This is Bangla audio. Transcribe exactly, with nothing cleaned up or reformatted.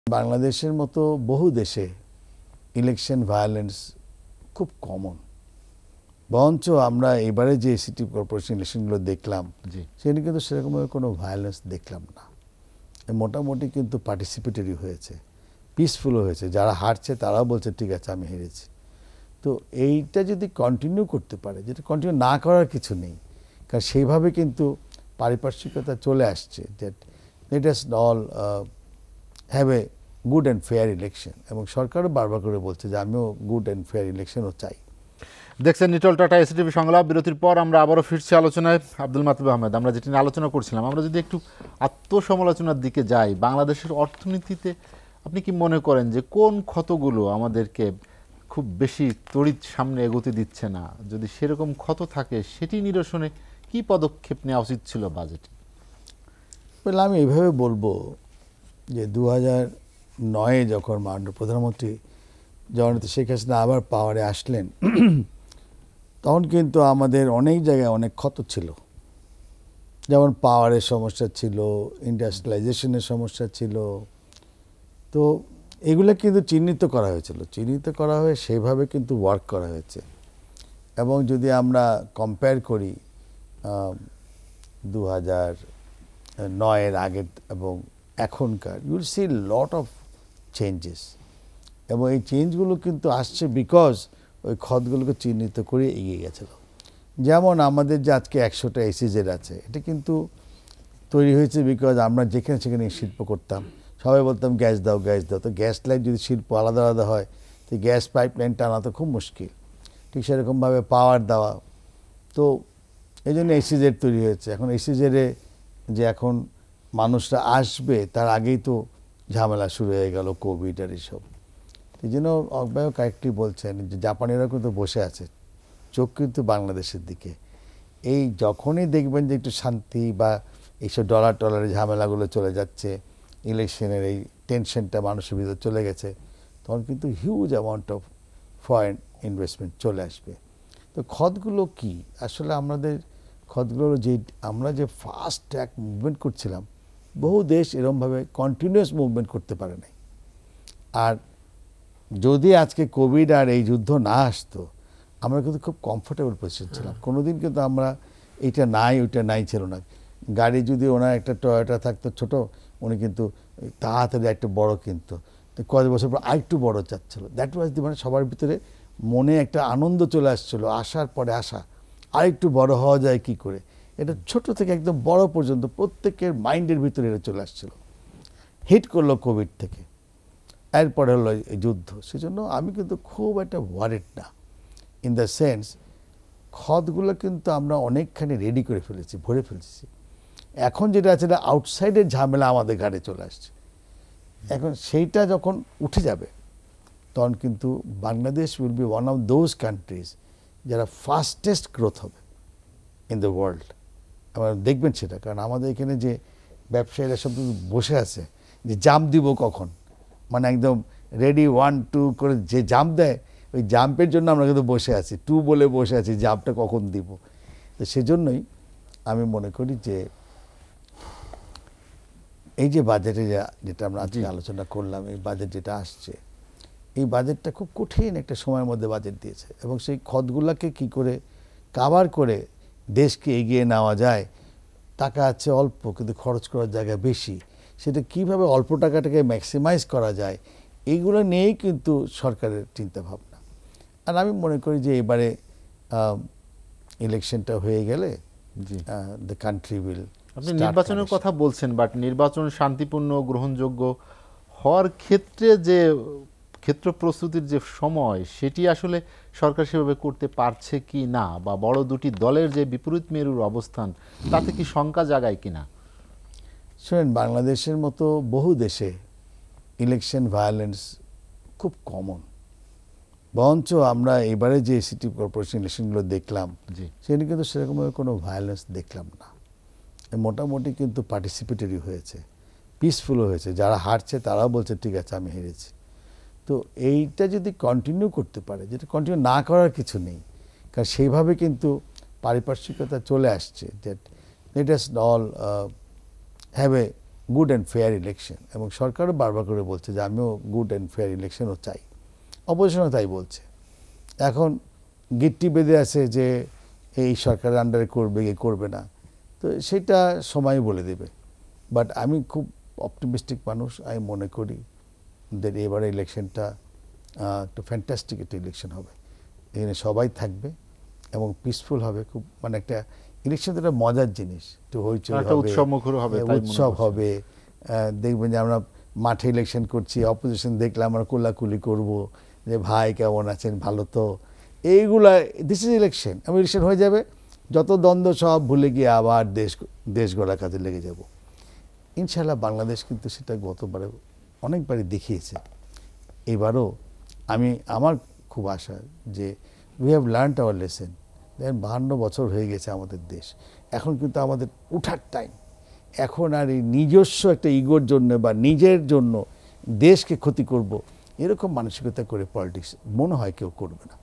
বাংলাদেশের মতো বহু দেশে ইলেকশন ভায়োলেন্স খুব কমন, বরঞ্চ আমরা এবারে যে সিটি কর্পোরেশন ইলেকশনগুলো দেখলাম সেখানে কিন্তু সেরকমভাবে কোনো ভায়োলেন্স দেখলাম না। মোটামুটি কিন্তু পার্টিসিপেটরি হয়েছে, পিসফুল হয়েছে। যারা হারছে তারাও বলছে ঠিক আছে আমি হেরেছি। তো এইটা যদি কন্টিনিউ করতে পারে, যেটা কন্টিনিউ না করার কিছু নেই, কারণ সেইভাবে কিন্তু পারিপার্শ্বিকতা চলে আসছে যে let us all have a good and fair election, এবং সরকারও বারবার করে বলছে যে আমিও গুড অ্যান্ড ফেয়ার ইলেকশনও চাই। দেখছেন নিটল টাটা এসএটিভি সংলাপ। বিরতির পর আমরা আবারও ফিরছি আলোচনায়। আব্দুল মাতুব আহমেদ, আমরা যেটি নিয়ে আলোচনা করছিলাম, আমরা যদি একটু আত্মসমালোচনার দিকে যাই, বাংলাদেশের অর্থনীতিতে আপনি কি মনে করেন যে কোন ক্ষতগুলো আমাদেরকে খুব বেশি তড়িৎ সামনে এগোতে দিচ্ছে না? যদি সেরকম ক্ষত থাকে সেটি নিরসনে কি পদক্ষেপ নেওয়া উচিত ছিল বাজেটে? আমি এইভাবে বলবো যে দু হাজার নয়ে যখন মাননীয় প্রধানমন্ত্রী জননেত্রী শেখ হাসিনা আবার পাওয়ারে আসলেন, তখন কিন্তু আমাদের অনেক জায়গায় অনেক ক্ষত ছিল। যেমন পাওয়ারের সমস্যা ছিল, ইন্ডাস্ট্রিয়ালাইজেশনের সমস্যা ছিল। তো এগুলো কিন্তু চিহ্নিত করা হয়েছিল, চিহ্নিত করা হয়ে সেইভাবে কিন্তু ওয়ার্ক করা হয়েছে। এবং যদি আমরা কম্পেয়ার করি দু হাজার নয়ের আগের এবং এখনকার, you'll see lot of changes. এবং এই চেঞ্জগুলো কিন্তু আসছে বিকজ ওই ক্ষতগুলোকে চিহ্নিত করে এগিয়ে গেছিল। যেমন আমাদের যে আজকে একশোটা এসিজেড আছে, এটা কিন্তু তৈরি হয়েছে বিকজ আমরা যেখানে সেখানে শিল্প করতাম, সবাই বলতাম গ্যাস দাও গ্যাস দাও। তো গ্যাস লাইন যদি শিল্প আলাদা আলাদা হয় তো গ্যাস পাইপ লাইন টানা তো খুব মুশকিল। ঠিক সেরকমভাবে পাওয়ার দেওয়া, তো এই জন্য এসিজেড তৈরি হয়েছে। এখন এসিজেডে যে এখন মানুষরা আসবে তার আগেই তো ঝামেলা শুরু হয়ে গেল, কোভিড আর এইসব। এই জন্য অজ্ঞায়ক কয়েকটি বলছেন যে জাপানিরা কিন্তু বসে আছে, চোখ কিন্তু বাংলাদেশের দিকে। এই যখনই দেখবেন যে একটু শান্তি বা এইসব ডলার টলারের ঝামেলাগুলো চলে যাচ্ছে, ইলেকশনের এই টেনশনটা মানুষের ভিতরে চলে গেছে, তখন কিন্তু huge amount of foreign investment চলে আসবে। তো ক্ষতগুলো কি আসলে আমাদের ক্ষতগুলো, যে আমরা যে ফাস্ট ট্র্যাক মুভমেন্ট করছিলাম, বহু দেশ এরকমভাবে কন্টিনিউয়াস মুভমেন্ট করতে পারে নাই। আর যদি আজকে কোভিড আর এই যুদ্ধ না আসতো, আমরা কিন্তু খুব কমফোর্টেবল পজিশন ছিলাম। কোনোদিন কিন্তু আমরা এইটা নাই ওইটা নাই ছিল না। গাড়ি যদি ওনার একটা টয়োটা থাকতো ছোট, উনি কিন্তু তাড়াতাড়ি একটা বড় কিনতো, তো কয়েক বছর পর আরেকটু বড় চাচ্ছিল। দ্যাট ওয়াজ দি, মানে সবার ভিতরে মনে একটা আনন্দ চলে আসছিলো, আসার পরে আসা আরেকটু বড় হওয়া যায় কি করে। এটা ছোট থেকে একদম বড় পর্যন্ত প্রত্যেকের মাইন্ডের ভিতরে এটা চলে আসছিল। হিট করলো কোভিড থেকে, এরপরে হলো এই যুদ্ধ। সেজন্য আমি কিন্তু খুব একটা ওয়ারিড না, ইন দ্য সেন্স ক্ষতগুলো কিন্তু আমরা অনেকখানি রেডি করে ফেলেছি, ভরে ফেলেছি। এখন যেটা আছে এটা আউটসাইডের ঝামেলা আমাদের ঘাড়ে চলে আসছে। এখন সেইটা যখন উঠে যাবে তখন কিন্তু Bangladesh will be one of those countries যারা ফাস্টেস্ট গ্রোথ হবে ইন দ্য ওয়ার্ল্ড। আপনারা দেখবেন সেটা, কারণ আমাদের এখানে যে ব্যবসায়ীরা সব বসে আছে যে জাম্প দিব কখন, মানে একদম রেডি ওয়ান টু করে যে জাম্প দেয়, ওই জাম্পের জন্য আমরা কিন্তু বসে আছি, টু বলে বসে আছি, জাম্পটা কখন দিব। তো সেজন্যই আমি মনে করি যে এই যে বাজেটে যেটা আমরা আজকে আলোচনা করলাম, এই বাজেট যেটা আসছে, এই বাজেটটা খুব কঠিন একটা সময়ের মধ্যে বাজেট দিয়েছে, এবং সেই ক্ষতগুলোকে কি করে কাভার করে দেশকে এগিয়ে নেওয়া যায়। টাকা আছে অল্প কিন্তু খরচ করার জায়গা বেশি, সেটা কিভাবে অল্প টাকাটাকে ম্যাক্সিমাইজ করা যায়, এইগুলো নিয়েই কিন্তু সরকারের চিন্তাভাবনা। আর আমি মনে করি যে এবারে ইলেকশনটা হয়ে গেলে দ্য কান্ট্রি উইল। আপনি নির্বাচনের কথা বলছেন, বাট নির্বাচন শান্তিপূর্ণ গ্রহণযোগ্য হওয়ার ক্ষেত্রে যে ক্ষেত্র প্রস্তুতির যে সময়, সেটি আসলে সরকার সেভাবে করতে পারছে কি না, বা বড় দুটি দলের যে বিপরীত মেরুর অবস্থান, তাতে কি শঙ্কা জাগায় কিনা? শুনেন, বাংলাদেশের মতো বহু দেশে ইলেকশন ভায়োলেন্স খুব কমন, বরঞ্চ আমরা এবারে যে সিটি কর্পোরেশন ইলেকশনগুলো দেখলাম সেখানে কিন্তু সেরকমভাবে কোনো ভায়োলেন্স দেখলাম না। মোটামুটি কিন্তু পার্টিসিপেটরি হয়েছে, পিসফুল হয়েছে। যারা হারছে তারাও বলছে ঠিক আছে আমি হেরেছি। তো এইটা যদি কন্টিনিউ করতে পারে, যেটা কন্টিনিউ না করার কিছু নেই, কারণ সেইভাবে কিন্তু পারিপার্শ্বিকতা চলে আসছে যে let us all have a good and fair election, এবং সরকারও বারবার করে বলছে যে আমিও গুড অ্যান্ড ফেয়ার ইলেকশনও চাই, অপোজিশনও তাই বলছে। এখন গিট্টি বেঁধে আছে যে এই সরকারের আন্ডারে করবে কি করবে না, তো সেটা সময় বলে দেবে। বাট আমি খুব অপটিমিস্টিক মানুষ, আমি মনে করি যে এবারে ইলেকশনটা একটা ফ্যান্টাস্টিক একটা ইলেকশন হবে, এখানে সবাই থাকবে এবং পিসফুল হবে। খুব মানে একটা ইলেকশন তো একটা মজার জিনিস, একটু হইচই একটা হবে, উৎসবমুখর হবে, হ্যাঁ, তাই মনে উৎসব করছেন। হবে। আহ, দেখবেন যে আমরা মাঠে ইলেকশন করছি, অপোজিশন দেখলে আমরা কোলাকুলি করব যে ভাই কেমন আছেন, ভালো তো, এইগুলা দিস ইজ ইলেকশন। এবং ইলেকশন হয়ে যাবে, যত দ্বন্দ্ব সব ভুলে গিয়ে আবার দেশ দেশ গড়ার কাজে লেগে যাব ইনশাআল্লাহ। বাংলাদেশ কিন্তু সেটা গতবারে অনেকবারই দেখিয়েছে, এবারও আমি আমার খুব আশা যে we have learned our lesson. দেখেন বাহান্ন বছর হয়ে গেছে আমাদের দেশ, এখন কিন্তু আমাদের উঠার টাইম। এখন আর এই নিজস্ব একটা ইগোর জন্য বা নিজের জন্য দেশকে ক্ষতি করব এরকম মানসিকতা করে পলিটিক্স মনে হয় কেউ করবে না।